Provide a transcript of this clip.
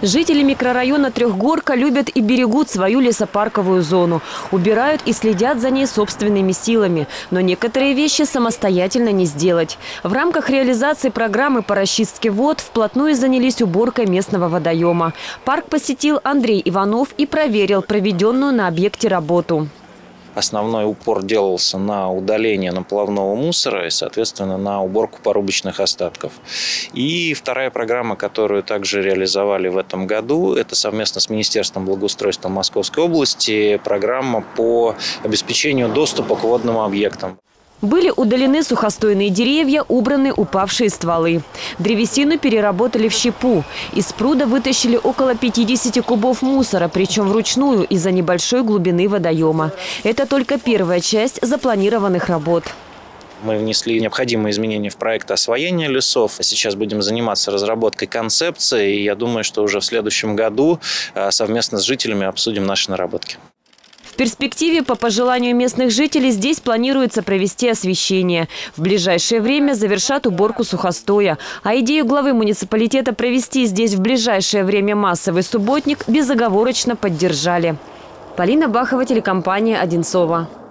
Жители микрорайона Трехгорка любят и берегут свою лесопарковую зону. Убирают и следят за ней собственными силами. Но некоторые вещи самостоятельно не сделать. В рамках реализации программы по расчистке вод вплотную занялись уборкой местного водоема. Парк посетил Андрей Иванов и проверил проведенную на объекте работу. Основной упор делался на удаление наплавного мусора и, соответственно, на уборку порубочных остатков. И вторая программа, которую также реализовали в этом году, это совместно с Министерством благоустройства Московской области программа по обеспечению доступа к водным объектам. Были удалены сухостойные деревья, убраны упавшие стволы. Древесину переработали в щепу. Из пруда вытащили около 50 кубов мусора, причем вручную из-за небольшой глубины водоема. Это только первая часть запланированных работ. Мы внесли необходимые изменения в проект освоения лесов. Сейчас будем заниматься разработкой концепции. И я думаю, что уже в следующем году совместно с жителями обсудим наши наработки. В перспективе, по пожеланию местных жителей, здесь планируется провести освещение. В ближайшее время завершат уборку сухостоя. А идею главы муниципалитета провести здесь в ближайшее время массовый субботник безоговорочно поддержали. Полина Бахова, телекомпания «Одинцово».